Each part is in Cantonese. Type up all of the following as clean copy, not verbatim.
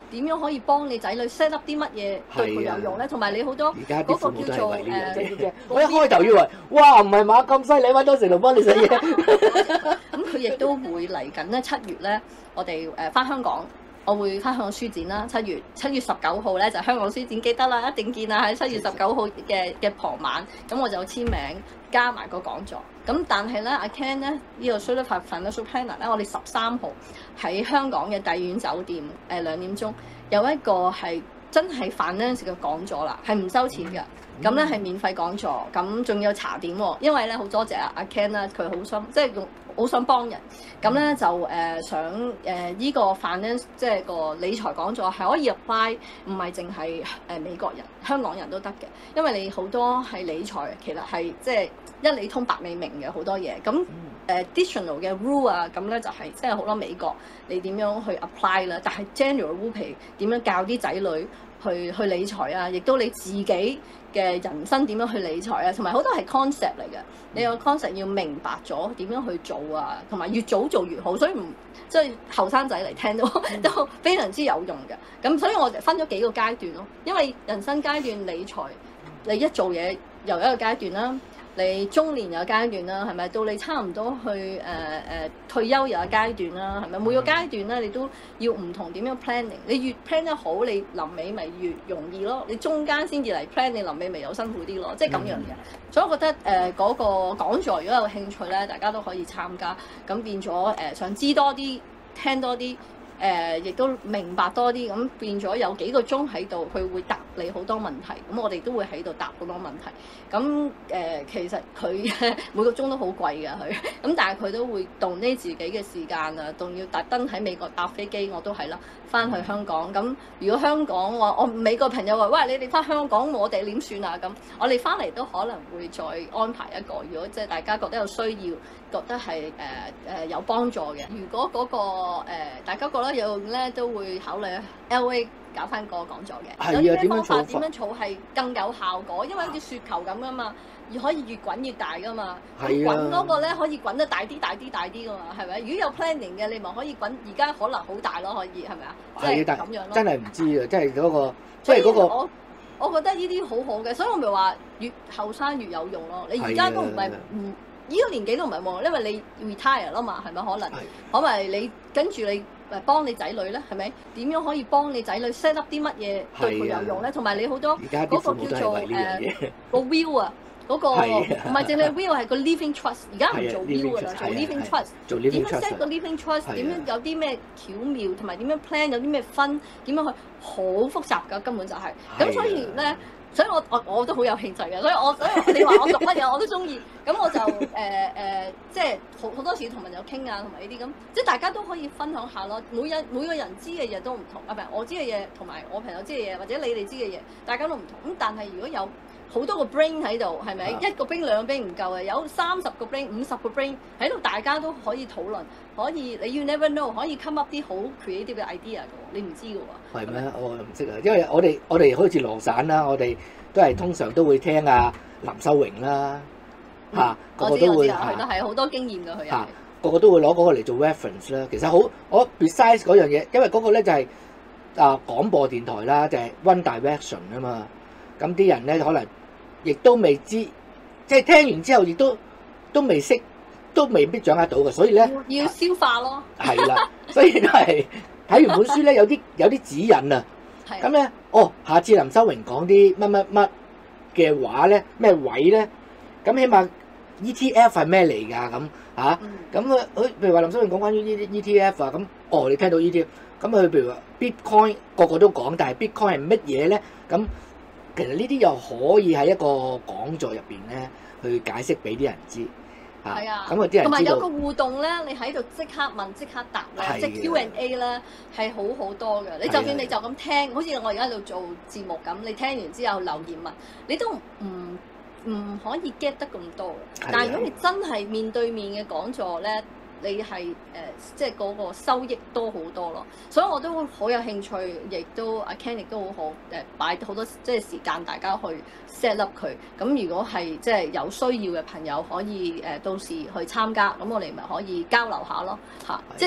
點樣可以幫你仔女 set up 啲乜嘢對佢有用咧？同埋你好多嗰個叫做我一開頭以為哇唔係嘛咁犀利，揾到成龍幫你寫嘢。 咁佢亦都會嚟緊咧7月咧，我哋翻香港。我會翻香港書展啦，7月19號咧就香港書展，記得啦，一定見啦，喺7月19號嘅傍晚，咁我就簽名加埋個講座。咁但係咧，阿 Ken 咧呢個 Certified Financial Planner 咧，我哋13號喺香港嘅帝苑酒店2點鐘有一個係真係 finance 嘅講座啦，係唔收錢嘅。咁咧係免費講座，咁仲有茶點喎。因為咧好多謝阿 Ken 啦，佢好想即係好想幫人，咁咧就想依個 finance 即係個理財講座係可以 apply，唔係淨係美國人、香港人都得嘅，因為你好多係理財其實係即係一理通百理明嘅好多嘢。咁additional 嘅 rule 啊，咁咧就係即係好多美國你點樣去 apply 啦，但係 general rule 譬如點樣教啲仔女去理財啊，亦都你自己嘅人生點樣去理財啊，同埋好多係 concept 嚟嘅。你個 concept 要明白咗點樣去做啊，同埋越早做越好。所以唔即係後生仔嚟聽都非常之有用嘅。咁所以我哋分咗幾個階段咯，因為人生階段理財，你一做嘢又一個階段啦。你中年有階段啦，係咪？到你差唔多去退休有個階段啦，係咪？每個階段咧，你都要唔同點樣 planning。你越 plan 得好，你臨尾咪越容易咯。你中間先至嚟 plan，你臨尾咪有辛苦啲咯，即係咁樣嘅。所以我覺得嗰個講座如果有興趣咧，大家都可以參加。咁變咗想知多啲，聽多啲。亦都明白多啲，咁變咗有幾個鐘喺度，佢會答你好多問題，咁我哋都會喺度答好多問題。咁其實佢每個鐘都好貴㗎佢，咁但係佢都會動呢自己嘅時間啊，仲要特登喺美國搭飛機，我都係啦，翻去香港。咁如果香港我美國朋友話，喂，你哋翻香港，我哋點算啊？咁我哋翻嚟都可能會再安排一個，如果即係大家覺得有需要，覺得係有幫助嘅。如果嗰個大家覺得有用咧，都會考慮 LA 搞翻個講座嘅。有啲咩方法點樣儲係更有效果？因為好似雪球咁噶嘛，可以越滾越大噶嘛。滾嗰個咧可以滾得大啲噶嘛，係咪？如果有 planning 嘅，你咪可以滾。而家可能好大咯，可以係咪啊？即係咁樣咯。 真係唔知啊！即係嗰個，即係嗰個。 我覺得呢啲好好嘅，所以我咪話越後生越有用咯。你而家都唔係呢個年紀都唔係喎，因為你 retire 啦嘛，係咪可能？可咪你跟住你幫你仔女咧，係咪？點樣可以幫你仔女 set up 啲乜嘢對佢有用咧？同埋你好多嗰個叫做個 will 啊，嗰個唔係淨係 will 係個 living trust， 而家唔做 will 噶啦，做 living trust。點樣 set 個 living trust？點樣有啲咩巧妙，同埋點樣 plan，有啲咩分，點樣去好複雜㗎，根本就係。咁所以咧。所以我都好有興趣嘅，所以你話我讀乜嘢我都中意，咁我就即係好多時同朋友傾啊，同埋呢啲咁，即係大家都可以分享下咯。每個人知嘅嘢都唔同，唔係我知嘅嘢同埋我朋友知嘅嘢，或者你哋知嘅嘢，大家都唔同。咁但係如果有好多個 brain 喺度，係咪一個 brain 兩個 brain 唔夠嘅？有30個 brain、50個 brain 喺度，大家都可以討論，可以你 you never know 可以 come up 啲好 creative 嘅 idea 嘅喎，你唔知嘅喎。係咩？ 我唔識啊，因為我哋好似羅散啦，我哋都係通常都會聽啊林秀榮啦嚇，個個都會佢都係好多經驗嘅佢係。 個個都會攞嗰個嚟做 reference 啦。其實好，我 besides 嗰樣嘢，因為嗰個咧就係廣播電台啦，就係 One Direction 啊嘛。咁啲人咧可能亦都未知，即係聽完之後亦都未識，都未必掌握到嘅，所以咧要消化咯。 係啦，所以都係睇完本書咧，有啲指引啊。咁咧，下次林修榮講啲乜嘅話咧，咩位咧，咁起碼 ETF 係咩嚟㗎？咁嚇，咁譬如話林修榮講關於呢啲 ETF 啊，咁你聽到 ETF，咁佢譬如話 Bitcoin 個個都講，但係 Bitcoin 係乜嘢咧？咁其實呢啲又可以喺一個講座入邊咧去解釋俾啲人知。 係啊， 咁啲人同埋有個互動咧，你喺度即刻問即刻答咧，即係 Q&A 咧係好多嘅。你就算你就咁聽，好似我而家喺度做節目咁，你聽完之後留言問，你都唔可以 get 得咁多。但係如果你真係面對面嘅講座咧，你係即係嗰個收益多好多咯。所以我都好有興趣，亦都阿 Ken 亦都好好擺好多即係時間大家去 set up 佢。咁如果係即係有需要嘅朋友，可以到時去參加，咁我哋咪可以交流下咯嚇。即係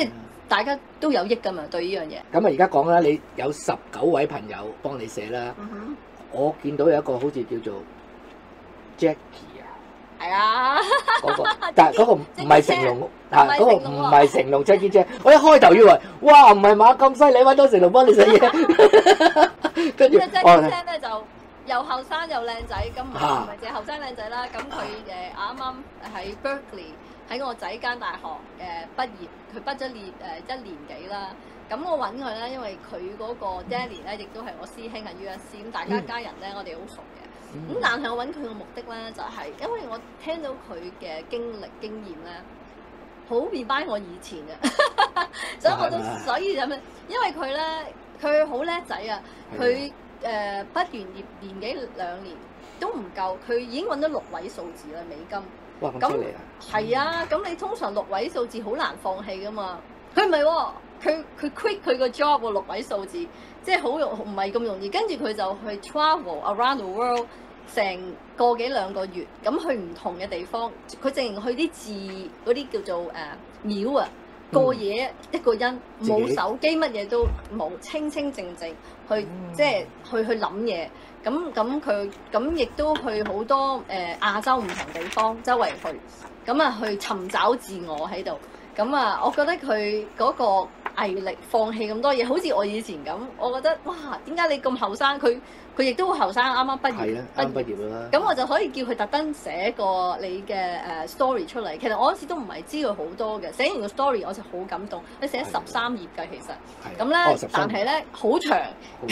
大家都有益㗎嘛，對呢樣嘢。 咁啊，而家講啦，你有19位朋友幫你寫啦，我見到有一個好似叫做 Jackie 啊， 係啊， 嗰個，但係嗰個唔係成龍嚇，嗰個唔係成龍 Jackie 姐，我一開頭以為哇唔係嘛咁犀利揾到成龍幫你寫嘢，跟住 Jackie 姐咧就又後生又靚仔，咁唔係淨係後生靚仔啦，咁佢啱啱喺 Berkeley 喺我仔間大學畢業，佢畢咗年1年幾啦。咁我揾佢咧，因為佢嗰個 Daddy 咧，亦都係我師兄喺 USC，咁大家家人咧，我哋好熟嘅。咁但係我揾佢嘅目的咧，就係因為我聽到佢嘅經驗咧，好 remind 我以前嘅，所以咁樣，因為佢咧，佢好叻仔啊，佢畢完業年幾2年都唔夠，佢已經揾到6位數字啦美金。 哇！咁犀利啊！ 係啊，咁你通常6位數字好難放棄噶嘛，佢唔係喎。佢 quit 佢個 job 喎，6位數字，即係唔係咁容易。跟住佢就去 travel around the world 成個幾2個月，咁去唔同嘅地方。佢淨係去啲寺嗰啲叫做廟啊，過夜一個人，冇手機，乜嘢都冇，清清靜靜去，即係去諗嘢。咁亦都去好多亞洲唔同地方周圍去，咁啊去尋找自我喺度。咁啊，我覺得佢嗰個毅力放棄咁多嘢，好似我以前咁，我覺得哇，點解你咁後生？佢亦都好後生，啱啱畢業。係啊，啱畢業啦。咁我就可以叫佢特登寫個你嘅story 出嚟。其實我嗰時都唔係知佢好多嘅，寫完個 story 我就好感動。你寫13頁㗎，其實。咁咧，但係咧好長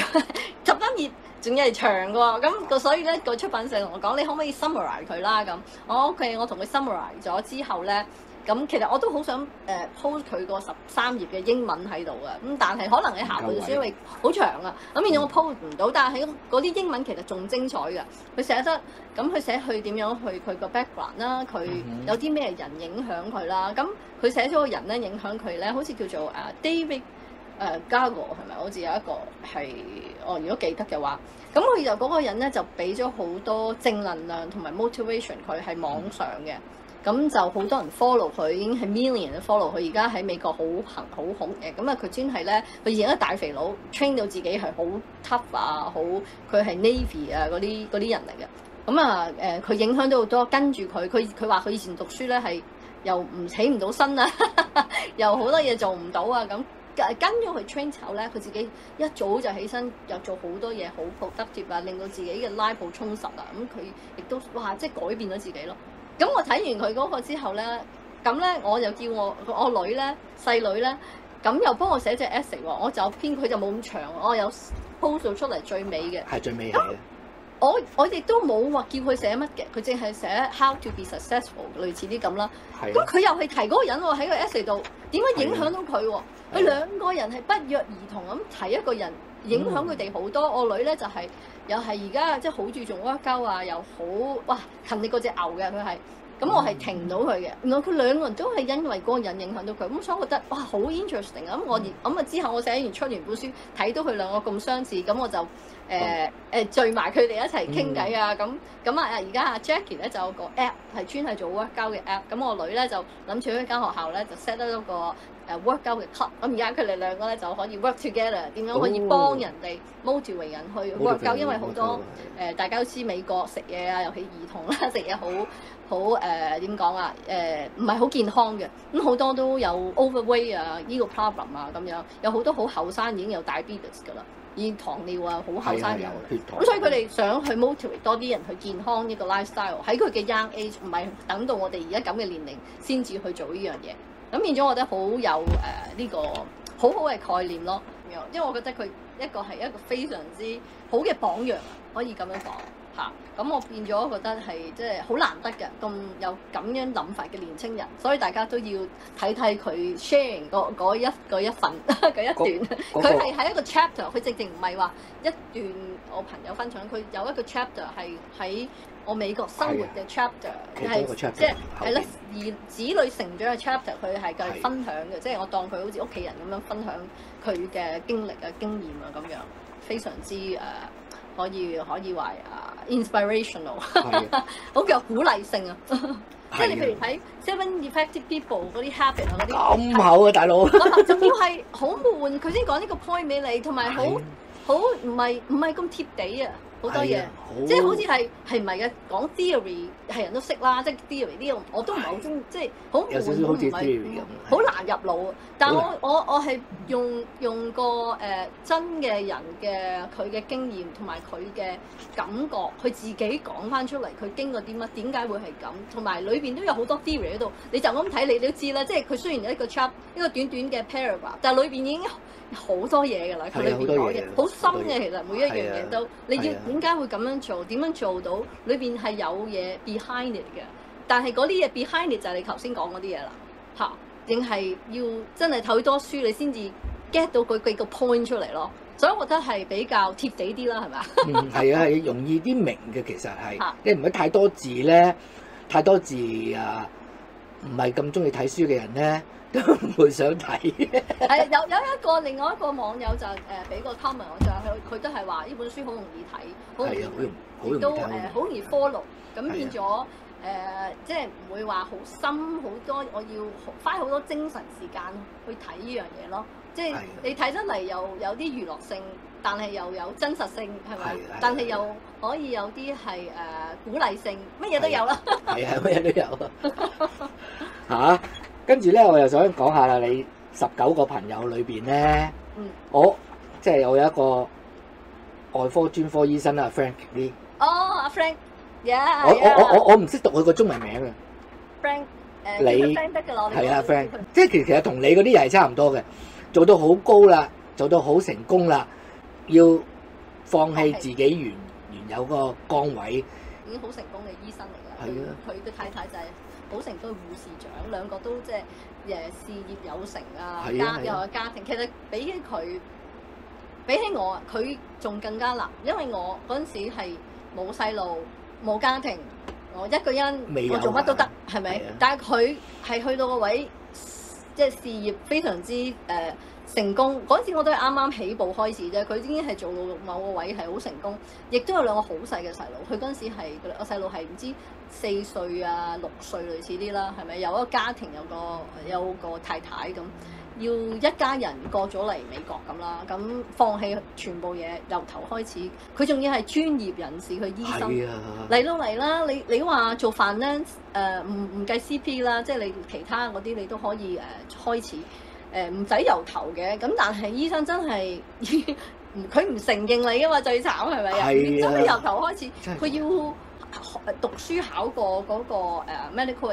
，13頁仲要係長㗎喎。咁所以咧個出版社同我講，你可唔可以 summarize 佢啦？咁我 OK，我同佢 summarize 咗之後咧。咁其實我都好想post 佢個13頁嘅英文喺度嘅，咁但係可能喺下本書因為好長啊，咁變咗我 post 唔到。但係喺嗰啲英文其實仲精彩嘅，佢寫得咁佢寫佢點樣去佢個 background 啦，佢有啲咩人影響佢啦，咁佢寫咗個人咧影響佢咧，好似叫做David Gago 係咪？好似有一個係如果記得嘅話，咁佢就嗰個人咧就俾咗好多正能量同埋 motivation 佢係網上嘅。咁就好多人 follow 佢，已經係 million 嘅 follow 佢。而家喺美國好紅嘅。咁啊，佢專係咧，佢以前一個大肥佬 train 到自己係好 tough 啊，佢係 Navy 啊嗰啲人嚟嘅。咁啊佢影響到好多，跟住佢話佢以前讀書咧係又起唔到身啊，又好多嘢做唔到啊咁。跟咗佢 train 之後咧，佢自己一早就起身，又做好多嘢，好 productive 啊，令到自己嘅 life 好充實啊。咁佢亦都哇，即係改變咗自己咯。咁我睇完佢嗰個之後咧，咁咧我又叫我女咧細女咧，咁又幫我寫隻 essay 喎，我就編佢就冇咁長，我有 post 到出嚟最尾嘅。係最尾嘅。我亦都冇話叫佢寫乜嘅，佢淨係寫 how to be successful 類似啲咁啦。咁佢又係提嗰個人喎，喺個 essay 度點解影響到佢喎？佢2個人係不約而同咁提一個人，影響佢哋好多。我女咧就係。又係而家即係好注重 workout 啊，又好哇勤力過隻牛嘅佢係，咁我係停唔到佢嘅。原來佢2個人都係因為嗰個人影響到佢，咁所以我覺得哇好 interesting 啊！咁之後我寫完出完本書，睇到佢2個咁相似，咁我就聚埋佢哋一齊傾偈啊！咁而家阿 Jackie 咧就有個 app 係專係做 workout 嘅 app，咁我女咧就諗住喺間學校咧就 set 得一個workout 嘅 club，咁而家佢哋2個咧就可以 work together， 點樣可以幫人哋 motivate 人去 workout，因為好多大家都知美國食嘢啊，尤其兒童啦食嘢好點講啊唔係好健康嘅，咁好多都有 overweight 啊呢個 problem 啊咁樣，有好多好後生已經有 diabetes 㗎啦，已經糖尿啊好後生有，咁所以佢哋想去 motivate 多啲人去健康呢個 lifestyle， 喺佢嘅 young age， 唔係等到我哋而家咁嘅年齡先至去做呢樣嘢。咁變咗，我覺得好有呢個好好嘅概念咯。因為我覺得佢係一個非常之好嘅榜樣，可以咁樣講嚇。咁我變咗覺得係即係好難得嘅，咁有咁樣諗法嘅年青人，所以大家都要睇睇佢 sharing 嗰一份嗰一段。佢係喺一個 chapter，佢直情唔係話一段我朋友分享，佢有一個 chapter 係喺我美國生活嘅 chapter， 係即係啦，而子女成長嘅 chapter， 佢係繼續分享嘅，即係我當佢好似屋企人咁樣分享佢嘅經歷啊、經驗啊咁樣，非常之可以話inspirational， 係啊好有鼓勵性啊！即係你係啊譬如睇 Seven Effective People 嗰啲 habit 啊嗰啲， 咁厚啊，大佬。 仲要係好悶，佢先講呢個 point 俾你，同埋好唔係咁貼地啊！好多嘢，即係好似係唔係嘅講 theory 係人都識啦，即係 theory 呢個我都唔係好中意，即係好悶， 有少少好似 theory 咁， 好難入腦。但係我係用個真嘅人嘅佢嘅經驗同埋佢嘅感覺，佢自己講翻出嚟，佢經過啲乜，點解會係咁，同埋裏邊都有好多 theory 喺度。你就咁睇，你都知啦。即係佢雖然有一個 chap 一個短短嘅 paragraph，但係裏邊已經好多嘢㗎啦。佢裏邊講嘢好深嘅，其實每一樣嘢都你要點解會咁樣做？點樣做到？裏邊係有嘢 behind it 嘅，但係嗰啲嘢 behind it 就係你頭先講嗰啲嘢啦，嚇，定係要真係睇多書你先至 get 到佢幾個 point 出嚟咯。所以我覺得係比較貼地啲啦，係咪啊？ 係啊，係容易啲明嘅，其實係，你唔係太多字咧，太多字啊，唔係咁中意睇書嘅人咧，都唔會想睇。 係有另外一個網友就俾個 comment 我，就係佢都係話呢本書好容易睇，好容易，亦都好容易 follow，咁變咗即係唔會話好深好多，我要花好多精神時間去睇呢樣嘢咯。即係你睇得嚟又有啲娛樂性，但係又有真實性，係咪？但係又可以有啲係鼓勵性，乜嘢都有啦。 係啊，乜嘢都有嚇。跟住咧，我又想講下啦，你19個朋友裏邊咧，即係我有一個外科專科醫生啦，Frank 啲。 哦，阿 Frank， 我唔識讀佢個中文名啊。 Frank， 你 Frank 得㗎啦， 係啊 Frank，即係其實同你嗰啲又係差唔多嘅。做到好高啦，做到好成功啦，要放棄自己原有個崗位， 已經好成功嘅醫生嚟㗎。 係啊， 佢嘅太太就係好成功嘅護士長，兩個都即係事業有成啊，又有家庭。其實比起我，佢仲更加難，因為我嗰陣時係冇細路冇家庭，我一個人我做乜都得，係咪？但係佢係去到個位。即係事業非常之成功，嗰陣時我都係啱啱起步開始啫，佢已經係做到某個位係好成功，亦都有兩個好細嘅細路。佢嗰陣時係個細路係唔知4歲啊6歲類似啲啦，係咪？有一個家庭有個太太咁，要一家人過咗嚟美國咁啦，咁放棄全部嘢由頭開始。佢仲要係專業人士，佢醫生嚟到嚟啦。你話做 finance 唔計 CP 啦，即係你其他嗰啲你都可以開始唔使由頭嘅。咁但係醫生真係佢唔承認你㗎嘛，最慘係咪啊？真係由頭開始，佢要讀書考過嗰個medical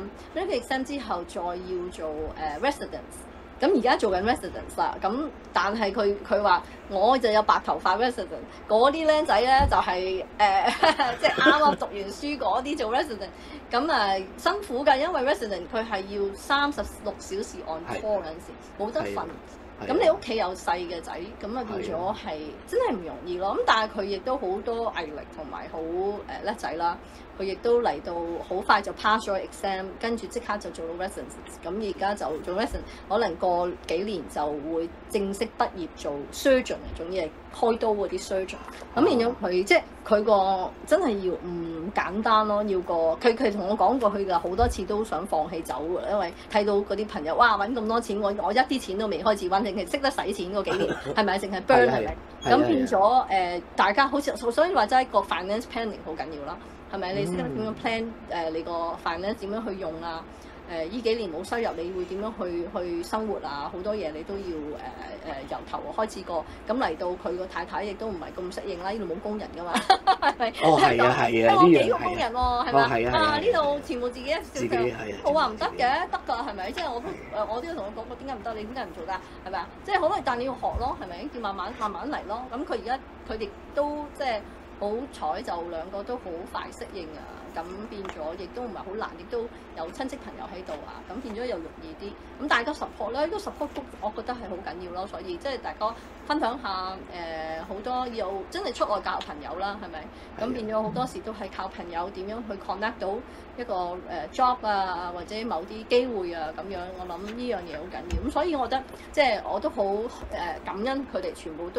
exam 之後再要做residence。咁而家做緊 residence 啦，咁但係佢話我就有白頭髮 residence， 嗰啲僆仔咧就係即係啱啱讀完書嗰啲做 residence， 咁辛苦㗎，因為 residence 佢係要36小時on call 嗰陣時冇得瞓，咁你屋企有細嘅仔，咁變咗係真係唔容易咯。咁但係佢亦都好多毅力同埋好叻仔啦。佢亦都嚟到好快就 pass 咗 exam， 跟住即刻就做到 residence。咁而家就做 residence， 可能過幾年就會正式畢業做 surgeon， 總之係開刀嗰啲 surgeon。咁變咗佢即係佢個真係要唔簡單咯，要個佢同我講過，佢就好多次都想放棄走㗎，因為睇到嗰啲朋友哇揾咁多錢，我一啲錢都未開始揾，淨係識得使錢嗰幾年，係咪？淨係 burn 係咪？咁變咗大家好似所以話齋個 finance planning 好緊要啦。係咪？你識得點樣 plan 你個 finance 點樣去用啊？依幾年冇收入，你會點樣去生活啊？好多嘢你都要由頭開始過。咁嚟到佢個太太亦都唔係咁適應啦，呢度冇工人㗎嘛，係咪？ 係啊， 幾個工人喎，係咪？呢度全部自己一條，我話唔得嘅，得㗎，係咪？即係我都要同佢講過，點解唔得？你點解唔做㗎？係咪啊？即係好多，但你要學咯，係咪？要慢慢嚟咯。咁佢哋都即係。好彩就兩個都好快適應啊，咁變咗亦都唔係好難，亦都有親戚朋友喺度啊，咁變咗又容易啲。咁大家 support 咧，都 support 我覺得係好緊要咯。所以即係大家分享下好多有真係出外教朋友啦，係咪？咁變咗好多時都係靠朋友點樣去 connect 到一個job 啊，或者某啲機會啊咁樣。我諗呢樣嘢好緊要。咁所以我覺得即係我都好感恩佢哋全部都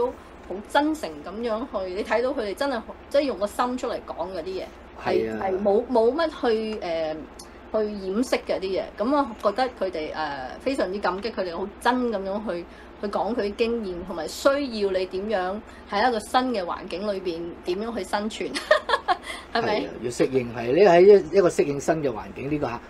好真誠咁樣去，你睇到佢哋真係即係用個心出嚟講嗰啲嘢，係冇乜去掩飾嘅啲嘢。咁我覺得佢哋非常之感激佢哋好真咁樣去講佢經驗，同埋需要你點樣喺一個新嘅環境裏邊點樣去生存，係咪？ 要適應係呢喺一個適應新嘅環境呢個嚇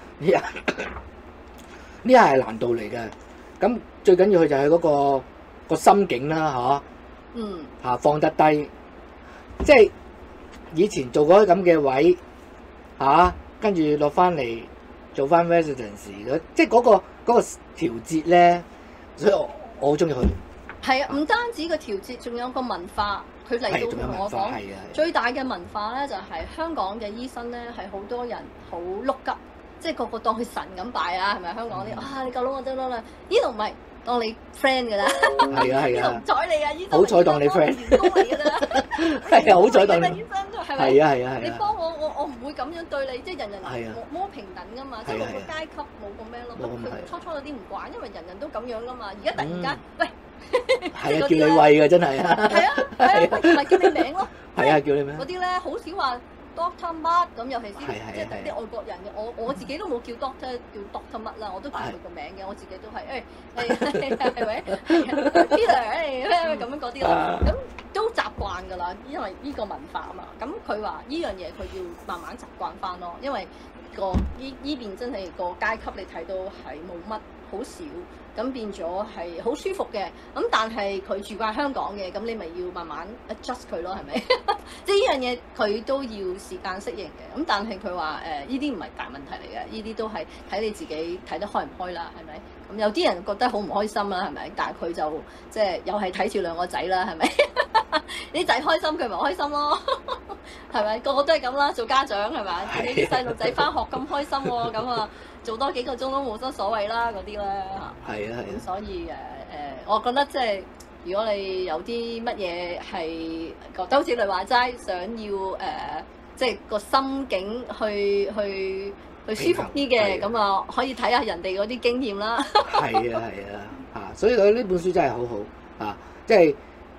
呢係難度嚟嘅。咁最緊要佢就係嗰個心境啦，嚇放得低，即係以前做過咁嘅位嚇，跟住落翻嚟做翻 residency， 即係嗰個調節咧，所以我好中意佢。 係啊，唔單止個調節，仲有個文化。佢嚟到同我講，最大嘅文化咧就係香港嘅醫生咧係好多人好碌急，即係個個當佢神咁拜啊，係咪香港啲你夠窿就得啦？呢度唔係當你 friend 㗎啦，呢度唔睬你啊！醫生好彩當你 friend 員工嚟㗎啦，係啊，好彩當你醫生係咪？係啊，你幫我唔會咁樣對你，即係人人冇平等㗎嘛，即係冇個階級冇個咩咯。咁佢初有啲唔慣，因為人人都咁樣㗎嘛。而家突然間喂〜 係啊，叫你喂嘅真係啊！ 係啊，唔係叫你名咯。 係啊，叫你名。 嗰啲咧好少話 Doctor 乜咁，尤其是即係啲外國人嘅。我自己都冇叫 Doctor 叫 Doctor 乜啦，我都叫佢個名嘅。我自己都係係咪 Peter 咁樣嗰啲咯。咁都習慣㗎啦，因為呢個文化啊嘛。咁佢話呢樣嘢佢要慢慢習慣翻咯，因為呢邊真係個階級你睇到係冇乜好少。咁變咗係好舒服嘅，咁但係佢住慣香港嘅，咁你咪要慢慢 adjust 佢咯，係咪？即係呢樣嘢佢都要時間適應嘅。咁但係佢話呢啲唔係大問題嚟嘅，呢啲都係睇你自己睇得開唔開啦，係咪？咁有啲人覺得好唔開心啦，係咪？但係佢就即係又係睇住兩個仔啦，係咪？啲仔開心佢咪開心咯，係咪？個個都係咁啦，做家長係咪？你啲細路仔返學咁開心喎，咁啊〜做多幾個鐘都冇乜所謂啦，嗰啲咧嚇。係啊。所以我覺得即係如果你有啲乜嘢係覺得好似你話齋，想要即係個心境去舒服啲嘅，咁啊可以睇下人哋嗰啲經驗啦。係啊嚇，所以佢呢本書真係好好嚇，即係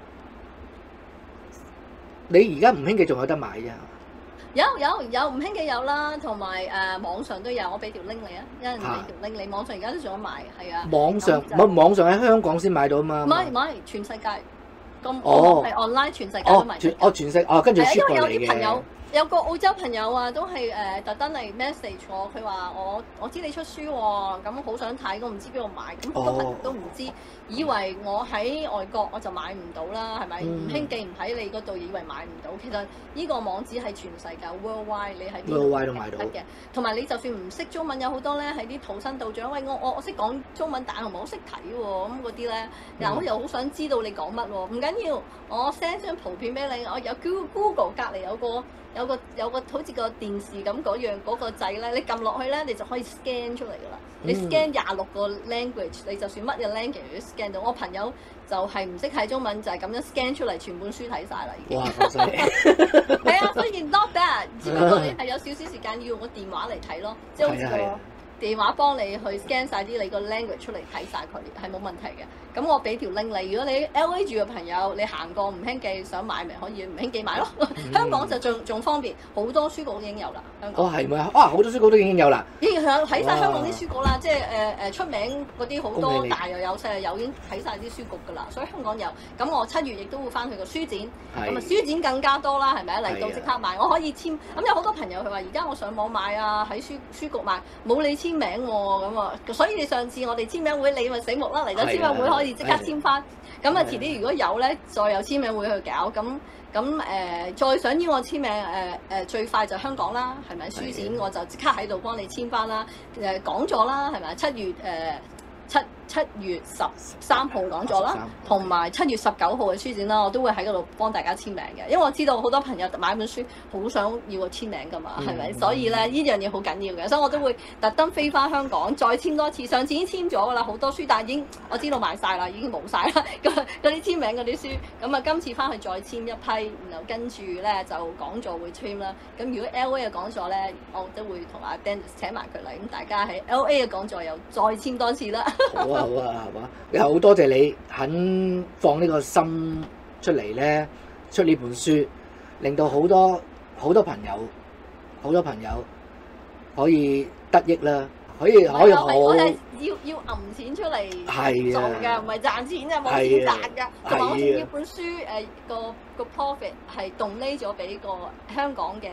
你而家唔興嘅仲有得買啫。 有唔興嘅有啦，同埋網上都有，我俾條 link 你啊，一陣俾條 link 你，網上而家都仲有賣，係啊。 網上喺香港先買到啊嘛。 唔係，全世界咁係 online 全世界都賣。 全世跟住因為有啲朋友。有個澳洲朋友啊，都係特登嚟 message 我，佢話我知你出書喎，咁好想睇，我唔知邊度買，咁好多朋友都唔知，以為我喺外國我就買唔到啦，係咪？唔興記唔喺你嗰度，以為買唔到，其實呢個網址係全世界 worldwide， 你喺邊度都買到嘅。同埋你就算唔識中文，有好多咧喺啲土生土長，喂我識講中文，但係我唔係好識睇喎，咁嗰啲咧，嗱我又好想知道你講乜喎，唔緊要，我 send 張圖片俾你，我有 Google 隔離有個好似個電視咁嗰個掣咧，你撳落去咧，你就可以 scan 出嚟噶啦。你 scan 26個 language， 你就算乜嘢 language 都 scan 到。我朋友就係唔識睇中文，就係咁樣 scan 出嚟，全本書睇晒啦已經。哇！好犀利。係啊，所以 not bad，只不過你係有少少時間要用個電話嚟睇咯，即係好似個電話幫你去 scan 晒啲你個 language 出嚟睇晒佢，係冇問題嘅。咁我俾條 link 你，如果你 LA 住嘅朋友，你行過唔興記想買咪可以唔興記買咯。香港就仲方便，好多書局已經有啦。香港係咪啊？好多書局都已經有啦。 已經睇晒香港啲書局啦，即係出名嗰啲好多大又有細又有，已經睇晒啲書局㗎啦。所以香港有。咁我7月亦都會翻去個書展，咁啊書展更加多啦，係咪？嚟到即刻買，我可以簽。咁有好多朋友佢話：而家我上網買啊，喺書局買，冇你簽名喎，咁啊。所以你上次我哋簽名會，你咪醒目啦，嚟咗簽名會可以即刻簽翻。咁啊，遲啲如果有咧，再有簽名會去搞。咁再想要我簽名最快就香港啦，係咪？書展我就即刻喺度幫你簽翻啦。講咗啦，係咪？7月13號講咗啦，同埋7月19號嘅書展啦，我都會喺嗰度幫大家簽名嘅，因為我知道好多朋友買本書好想要個簽名㗎嘛，係咪？所以咧呢樣嘢好緊要嘅，所以我都會特登飛翻香港再簽多次。上次已經簽咗㗎啦，好多書，但係已經我知道賣晒啦，已經冇晒啦。嗰啲簽名嗰啲書，咁啊今次翻去再簽一批，然後跟住咧就講座會簽啦。咁如果 LA 嘅講座咧，我都會同阿 Dennis 請埋佢嚟，咁大家喺 LA 嘅講座又再簽多次啦。 好啊，係嘛？又好多謝你肯放呢個心出嚟咧，出呢本書，令到好多朋友可以得益啦，可以好。 我係要揞錢出嚟做嘅，唔係賺錢嘅，冇錢賺㗎。同埋好似呢本書個 profit 係 donate 咗俾個香港嘅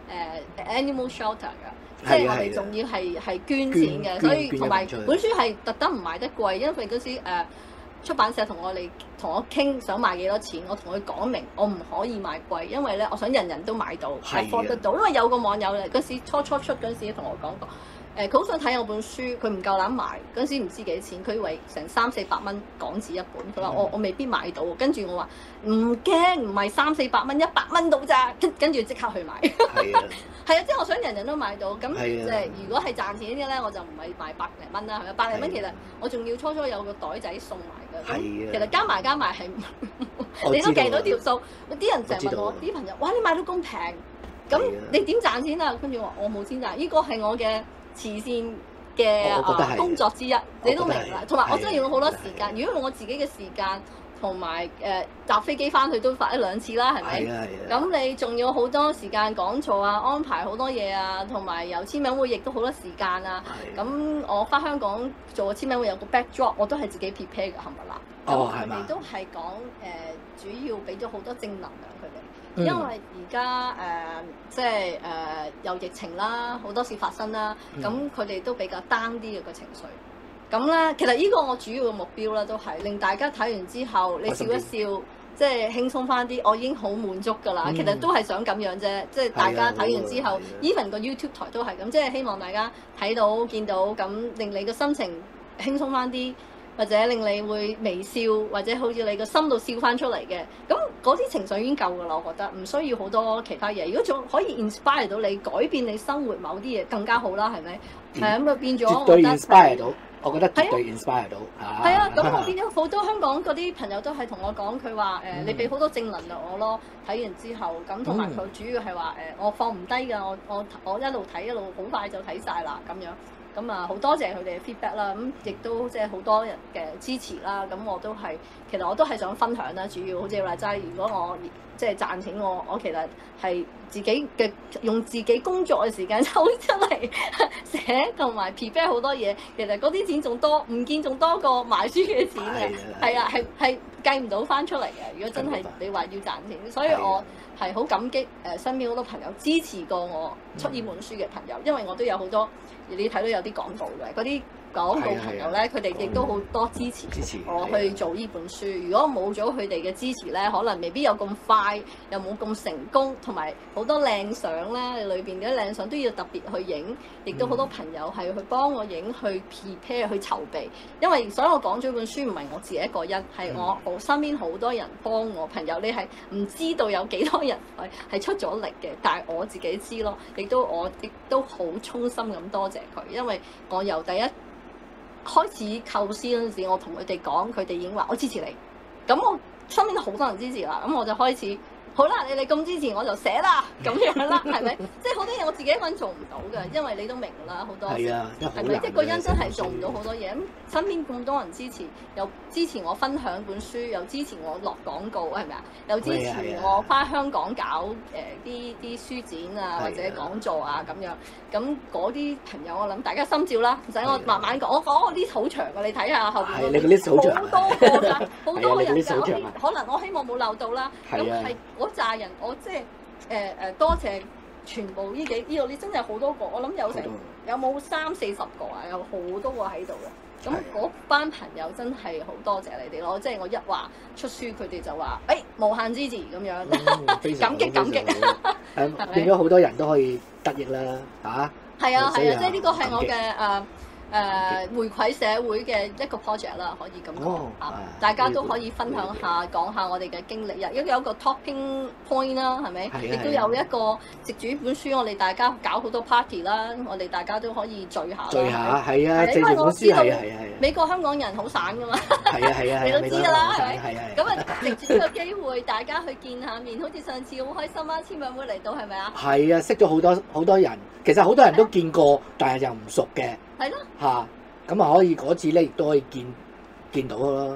animal shelter 㗎，即係我哋仲要係捐錢嘅，所以同埋本書係特登唔賣得貴，因為嗰時出版社同我傾想賣幾多錢，我同佢講明我唔可以賣貴，因為咧我想人人都買到，係貨得到。因為有個網友咧嗰時初出嗰時同我講過。佢好想睇我本書，佢唔夠膽買嗰陣時唔知幾錢，佢以為成300-400蚊港紙一本，佢話我未必買到，跟住我話唔驚，唔係300-400蚊，100蚊到咋，跟住即刻去買。係啊，即係我想人人都買到，咁即係如果係賺錢啲咧，我就唔係賣百零蚊啦，係咪？百零蚊其實我仲要初有個袋仔送埋㗎，其實加埋係你都計到條數。啲人成日問我啲朋友，哇！你買到咁平，咁你點賺錢啊？跟住我話我冇錢賺，呢個係我嘅慈善嘅工作之一，你都明啦。同埋我真係用咗好多時間，如果用我自己嘅時間同埋搭飛機翻去都發1-2次啦，係咪？咁你仲要好多時間講座啊，安排好多嘢啊，同埋有簽名會亦都好多時間啊。咁我翻香港做個簽名會有個 backdrop，我都係自己 prepare 嘅，係咪啦？咁佢哋都係講主要俾咗好多正能量佢哋。因為而家即係有疫情啦，好多事發生啦，咁佢哋都比較 down 啲嘅個情緒。咁咧，其實呢個我主要嘅目標咧，都係令大家睇完之後，你笑一笑，即係輕鬆翻啲，我已經好滿足㗎啦。其實都係想咁樣啫，即係大家睇完之後，even 個 YouTube 台都係咁，即係希望大家睇到見到咁，令你個心情輕鬆翻啲。或者令你會微笑，或者好似你個心度笑翻出嚟嘅，咁嗰啲情緒已經夠㗎啦，我覺得唔需要好多其他嘢。如果仲可以 inspire 到你，改變你生活某啲嘢，更加好啦，係咪？咁啊變咗， 絕對 inspire 到，我覺得絕對 inspire 到。 係啊，咁我變咗好多香港嗰啲朋友都係同我講，佢話你俾好多正能量我咯，睇完之後，咁同埋佢主要係話我放唔低㗎，我一路睇一路好快就睇晒啦，咁樣。咁啊，好多謝佢哋嘅 feedback 啦，咁亦都即係好多人嘅支持啦。咁我都係，其實我都係想分享啦。主要好似話齋，如果我即係賺錢，我其實係自己嘅用自己工作嘅時間抽出嚟寫同埋 prepare 好多嘢。其實嗰啲錢仲多，唔見仲多過買書嘅錢嘅。係啊，係計唔到翻出嚟嘅。如果真係你話要賺錢，所以我係好感激身邊好多朋友支持過我出呢本書嘅朋友，因為我都有好多。你睇到有啲廣告嘅嗰啲廣告朋友咧，佢哋亦都好多支持我去做呢本書。如果冇咗佢哋嘅支持咧，可能未必有咁快，又冇咁成功，同埋好多靚相咧，裏邊嘅靚相都要特別去影，亦都好多朋友係去幫我影，去 prepare 去籌備。因為所以我講咗本書唔係我自己一個人，係我身邊好多人幫我朋友。你係唔知道有幾多人係出咗力嘅，但係我自己知咯，亦都好衷心咁多謝佢，因為我由第一開始構思嗰陣時，我同佢哋講，佢哋已經話我支持你。咁我身邊都好多人支持啦，咁我就開始好啦，你哋咁支持我就寫啦，咁樣啦，係咪？即係好多嘢我自己一個人做唔到嘅，因為你都明啦，好多係啊，係咪？一個人真係做唔到好多嘢。咁身邊咁多人支持，又支持我分享本書，又支持我落廣告，係咪啊？又支持我返香港搞啲書展啊，或者講座啊咁樣。咁嗰啲朋友，我諗大家心照啦，唔使我慢慢講。我講嗰啲好長㗎，你睇下後邊嗰啲好多個㗎，好多個人㗎。可能我希望冇漏到啦。咁係嗰扎人，我即係多謝全部呢度，你真係好多個，我諗有冇30-40個啊？有好多個喺度嘅。咁嗰班朋友真係好多謝你哋咯，即係我一話出書，佢哋就話無限支持咁樣，感激。變咗好多人都可以得益啦，嚇。係啊，即係呢個係我嘅回饋社會嘅一個 project 啦，可以咁講嚇。大家都可以分享下，講下我哋嘅經歷，亦都有一個 talking point 啦，係咪？亦都有一個藉住呢本書，我哋大家搞好多 party 啦，我哋大家都可以聚下。係啊，因為我知道美國香港人好散噶嘛。係啊，你都知㗎啦，係咪？咁啊，藉住呢個機會，大家去見下面，好似上次好開心啊！簽名會嚟到係咪啊？係啊，識咗好多人，其實好多人都見過，但係又唔熟嘅。係咯，嚇咁啊！可以嗰次咧，亦都可以見到咯。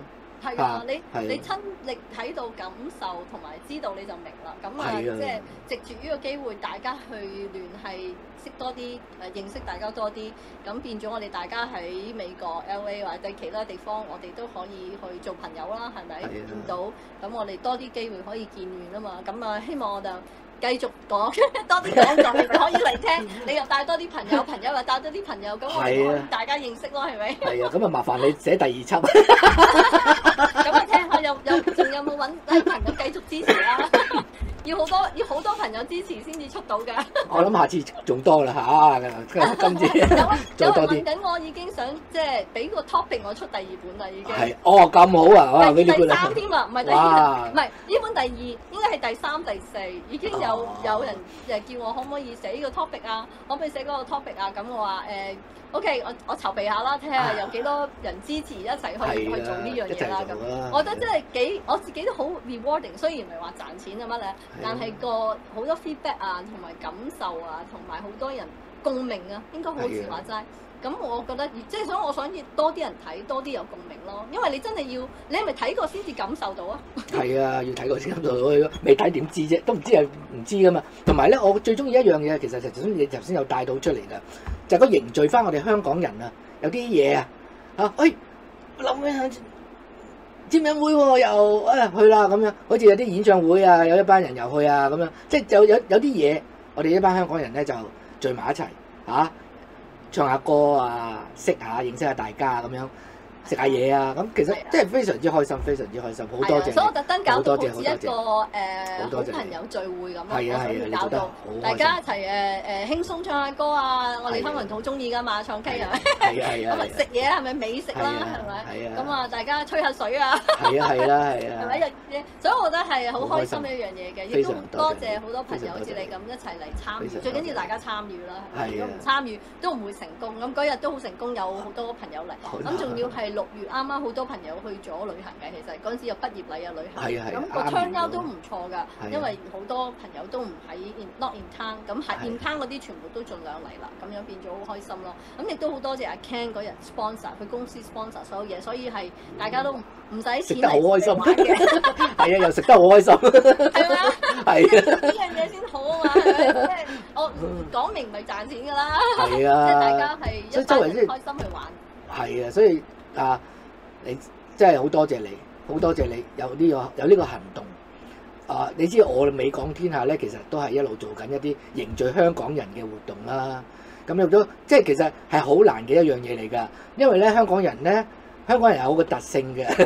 係啊，你親歷喺度感受同埋知道你就明啦。咁啊，即係藉住呢個機會，大家去聯繫，識多啲認識大家多啲，咁變咗我哋大家喺美國 LA 或者其他地方，我哋都可以去做朋友啦，係咪？見到咁我哋多啲機會可以見面啊嘛。咁啊，希望我就繼續講多啲講座，你可以嚟聽，你又帶多啲朋友，朋友又帶多啲朋友，咁我哋可以大家認識咯，係咪？係啊，咁啊麻煩你寫第二輯。 咁啊，聽下仲有冇揾朋友繼續支持啊？要好多朋友支持先至出到㗎。我諗下次仲多啦嚇，今次再多啲。有人問緊我已經想即係俾個 topic 我出第二本啦，已經。 係，哦咁好啊，哇！ 第三添啊，唔係第二，唔係呢本第二，應該係第三、第四，已經有人叫我可唔可以寫呢個 topic 啊？可唔可以寫嗰個 topic 啊？咁我話OK，我籌備下啦，睇下有幾多人支持一齊去做呢樣嘢啦。咁我覺得真係我自己都好 rewarding，雖然唔係話賺錢啊乜咧，但係好多 feedback 啊，同埋感受啊，同埋好多人共鳴啊，應該好似話齋。咁我覺得即係所以我想多啲人睇，多啲有共鳴咯。因為你真係你係咪睇過先至感受到啊？係啊，要睇過先感受到，未睇點知啫？都唔知係唔知噶嘛。同埋咧，我最中意一樣嘢，其實你頭先有帶到出嚟㗎，就係個凝聚翻我哋香港人啊！有啲嘢啊嚇，諗起簽名會喎，又去啦咁樣，好似有啲演唱會啊，有一班人又去啊咁樣，即係有啲嘢，我哋一班香港人咧就聚埋一齊嚇。唱下歌啊，認識下大家咁樣，食下嘢啊，咁其實真係非常之開心，非常之開心，好多謝。所以我特登搞到好似一個好朋友聚會咁咯，我搞到大家一齊輕鬆唱下歌啊！我哋香港人好中意噶嘛，唱 K 係咪？係啊。咁啊食嘢係咪美食啦？係咪？係啊。咁啊大家吹下水啊！係啊係啊。係咪？所以我覺得係好開心嘅一樣嘢嘅，亦都多謝好多朋友好似你咁一齊嚟參與，最緊要大家參與啦。如果唔參與都唔會成功。咁嗰日都好成功，有好多朋友嚟。咁仲要係6月啱啱好多朋友去咗旅行嘅，其實嗰陣時有畢業禮啊旅行。咁個 turnout 都唔錯㗎，因為好多朋友都唔喺 not in town，咁喺 in town 嗰啲全部都盡量嚟啦，咁樣變咗好開心咯。咁亦都好多謝阿 Ken 嗰日 sponsor，佢公司 sponsor 所有嘢，所以係大家都唔使錢食得好開心嘅。係啊，又食得好開心。 係咪啊？ 係啊。 呢樣嘢先好啊嘛，係咪？即係我講明唔係賺錢㗎啦。係啊。即係大家係一班人開心去玩。 係啊，所以你真係好多謝你，好多謝你有呢個行動。你知我美港天下咧，其實都係一路做緊一啲凝聚香港人嘅活動啦。咁又都即係其實係好難嘅一樣嘢嚟㗎，因為咧香港人有個特性嘅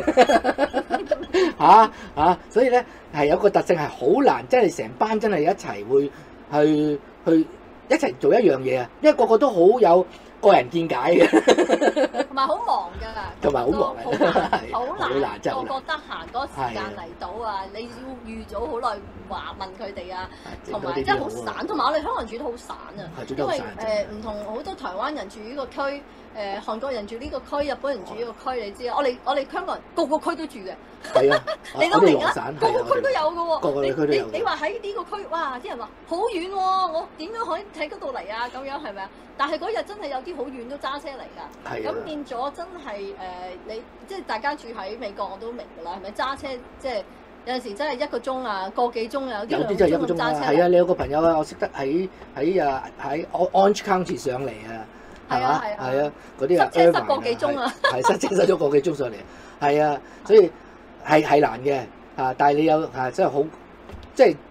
所以咧係有個特性係好難，真係成班真係一齊會去一齊做一樣嘢啊！因為個個都好有個人見解嘅，同埋好忙㗎， 同埋好忙， 好難，個個得閒嗰個時間嚟到啊！你要預早好耐話問佢哋啊，同埋真係好散，同埋我哋香港人住得好散啊，因為唔同好多台灣人住呢個區，韓國人住呢個區，日本人住呢個區，你知啊？我哋香港人個個區都住嘅，係啊，你都明啊？個個區都有嘅喎，你話喺呢個區，哇！啲人話好遠喎，我點樣可以喺嗰度嚟啊？咁樣係咪啊？但係嗰日真係有啲好遠都揸車嚟㗎，咁變咗真係你即係大家住喺美國我都明㗎啦，係咪揸車即係有陣時真係1個鐘啊，個幾鐘啊，有啲真係1個鐘揸車。係啊，你有個朋友啊，我識得喺 Orange County 上嚟啊，係嘛？係啊，嗰啲啊，塞個幾鐘啊，係塞咗個幾鐘上嚟，係啊，所以係難嘅但係你有真係好，即係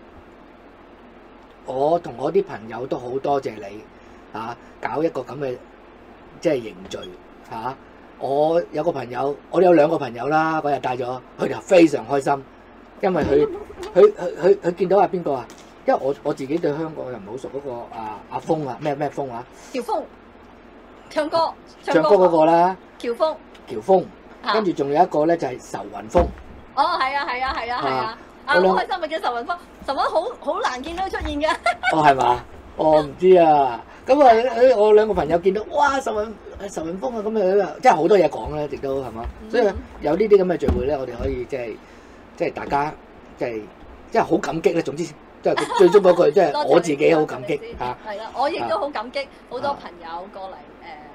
我同我啲朋友都好多謝你搞一個咁嘅即係凝聚我有個朋友，我哋有2個朋友啦，嗰日帶咗，佢哋非常開心，因為佢見到邊個啊？因為我自己對香港人唔好熟嗰個阿峰咩峰啊？喬峰唱歌嗰個啦，喬峰，跟住仲有一個咧就係仇雲峰。哦，係啊，好開心咪叫仇雲峰，仇雲好難見到佢出現嘅。哦，係嘛？我唔知啊。咁我2個朋友見到，哇！仇雲峰啊，咁真係好多嘢講咧，亦都係嘛。所以有呢啲咁嘅聚會咧，我哋可以即係大家即係好感激咧。總之即係最終嗰句，即係我自己好感激嚇。係啦，我亦都好感激好多朋友過嚟支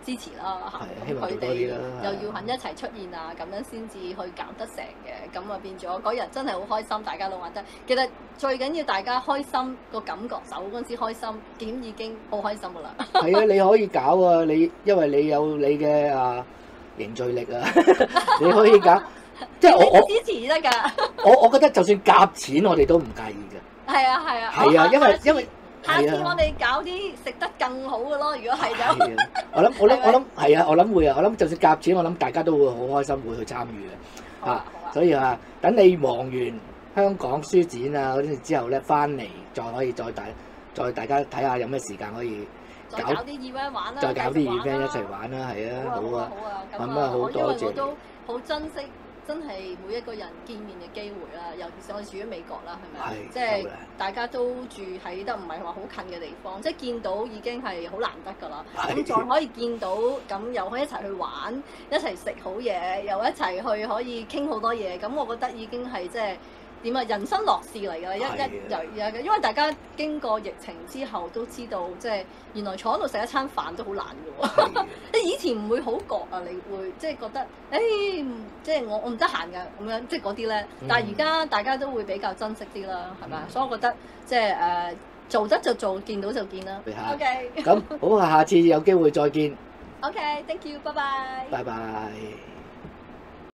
支持啦， 希望佢哋做多啲啦又要肯一齊出現啊，咁樣先至去搞得成嘅，咁啊變咗嗰日真係好開心，大家都玩得。其實最緊要大家開心個感覺，走嗰陣時開心，點已經好開心噶啦。 係啊，你可以搞啊，因為你有你嘅凝聚力啊，你可以搞。即係我支持得㗎。 我覺得就算夾錢，我哋都唔介意嘅。 係啊係啊。 係啊，因為下次我哋搞啲食得更好嘅咯，如果係就。 我諗係啊，我諗會啊，我諗就算夾錢，我諗大家都會好開心，會去參與嘅。所以等你忙完香港書展啊嗰啲之後咧，翻嚟再可以再大家睇下有咩時間可以再搞啲 event 玩啦， 再搞啲 event 一齊玩啦，係啊，好啊，咁啊好多謝。 因為我都好珍惜。真係每一個人見面嘅機會啦，尤其是我哋住喺美國啦，係咪？即係大家都住喺得唔係話好近嘅地方，即係見到已經係好難得㗎啦。咁再可以見到，咁又可以一齊去玩，一齊食好嘢，又一齊去可以傾好多嘢。咁我覺得已經係即係點啊，人生樂事嚟㗎啦！因為大家經過疫情之後都知道，即係原來坐喺度食一餐飯都好難㗎喎。以前唔會好覺啊，你會即係覺得，即係我唔得閒㗎咁樣，即係嗰啲咧。但係而家大家都會比較珍惜啲啦，係咪？所以我覺得即係做得就做，見到就見啦。OK。咁好啊，下次有機會再見。 OK，thank you，拜拜。 拜拜。